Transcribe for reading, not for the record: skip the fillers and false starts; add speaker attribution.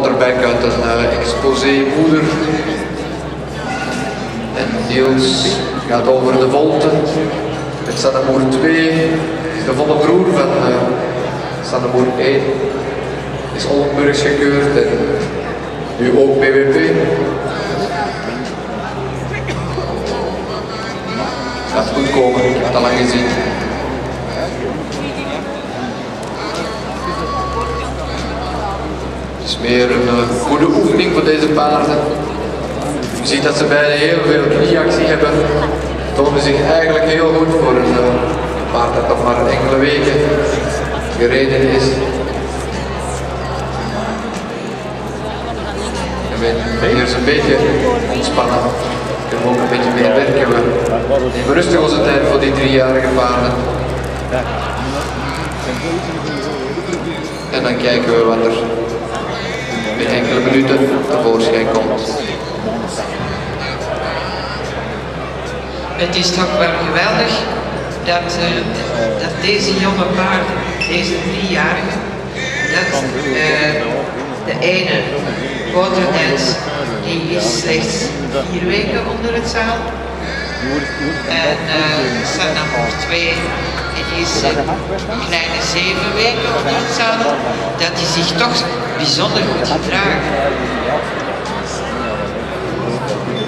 Speaker 1: Vanderbek uit een exposé moeder. En Niels gaat over de volte met Sannemoer 2, de volle broer van Sannemoer 1. Is Oldenburgs gekeurd en nu ook BWP. Gaat goed komen, ik heb het al lang gezien. Het is meer een goede oefening voor deze paarden. Je ziet dat ze beide heel veel knieactie hebben. Tonen zich eigenlijk heel goed voor een paard dat nog maar enkele weken gereden is. En hier is een beetje ontspannen. Kunnen we ook een beetje meer werken. We nemen rustig onze tijd voor die 3-jarige paarden. En dan kijken we wat er in enkele minuten tevoorschijn komt.
Speaker 2: Het is toch wel geweldig dat deze jonge paarden, deze 3-jarigen, dat de ene Waternet, die is slechts 4 weken onder het zadel. En Sannemoer 2, die is een kleine 7 weken onder het zadel. Dat die zich toch bijzonder goed gedragen.